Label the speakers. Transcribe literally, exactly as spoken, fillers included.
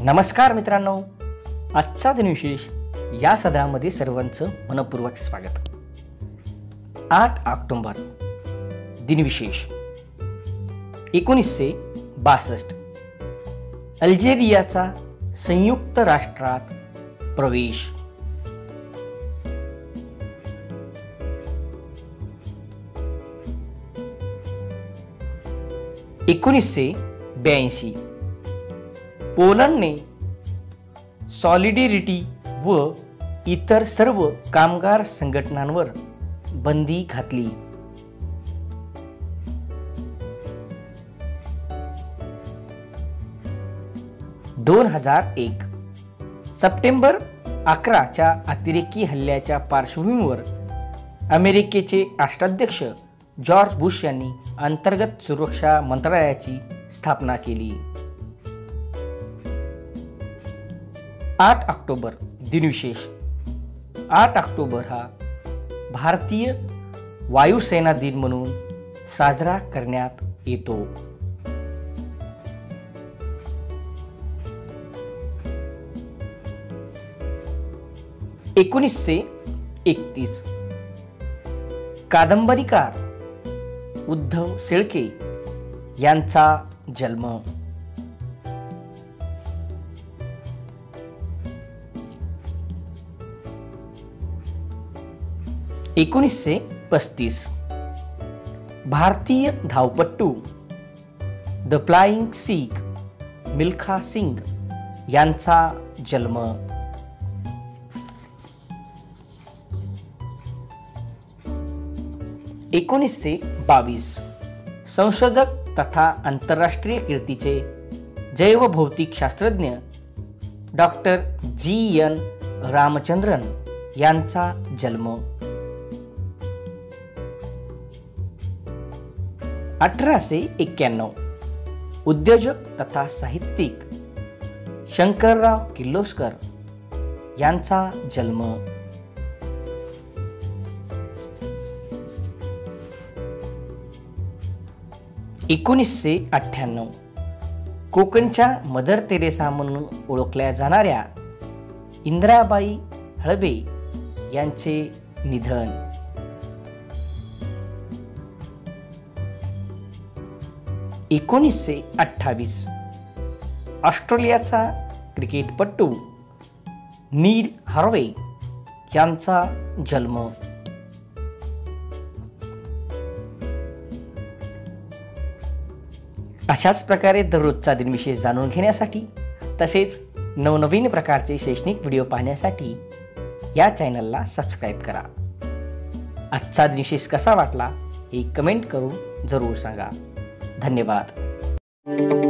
Speaker 1: नमस्कार मित्रांनो, आजचा दिनविशेष या सदरामध्ये सर्वांचं मनपूर्वक स्वागत. आठ ऑक्टोबर दिनविशेष एकोणीसशे बासष्ट अल्जेरियाचा संयुक्त राष्ट्रात प्रवेश. एकोणीसशे ब्याऐंशी पोलंडने सॉलिडॅरिटी व इतर सर्व कामगार संघटनांवर बंदी घातली. दोन हजार एक सप्टेंबर अकराच्या अतिरेकी हल्ल्याच्या पार्श्वभूमीवर अमेरिकेचे राष्ट्राध्यक्ष जॉर्ज बुश यांनी अंतर्गत सुरक्षा मंत्रालयाची स्थापना केली. आठ ऑक्टोबर दिनविशेष आठ ऑक्टोबर हा भारतीय वायुसेना दिन म्हणून साजरा करण्यात येतो. एकोणीसशे एकतीस कादंबरीकार उद्धव शेळके यांचा जन्म. एकोणीसशे पस्तीस भारतीय धावपट्टू द फ्लाइंग सिख मिल्खा सिंग यांचा जन्म. एकोणीसशे बावीस संशोधक तथा आंतरराष्ट्रीय कीर्तीचे जैवभौतिक शास्त्रज्ञ डॉक्टर जी एन रामचंद्रन यांचा जन्म. अठराशे एक्क्याण्णव उद्योजक तथा साहित्यिक शंकरराव किर्लोस्कर यांचा जन्म. एकोणीसशे अठ्ठ्याण्णव कोकणच्या मदर तेरेसा म्हणून ओळखल्या जाणाऱ्या इंदिराबाई हळबे यांचे निधन. एकोणीसशे अठ्ठावीस ऑस्ट्रेलियाचा क्रिकेटपटू नील हार्वे यांचा जन्म. अशाच प्रकारे दररोजचा दिनविशेष जाणून घेण्यासाठी तसेच नवनवीन प्रकारचे शैक्षणिक व्हिडिओ पाहण्यासाठी या चॅनलला सबस्क्राईब करा. आजचा दिनविशेष कसा वाटला हे कमेंट करून जरूर सांगा. धन्यवाद.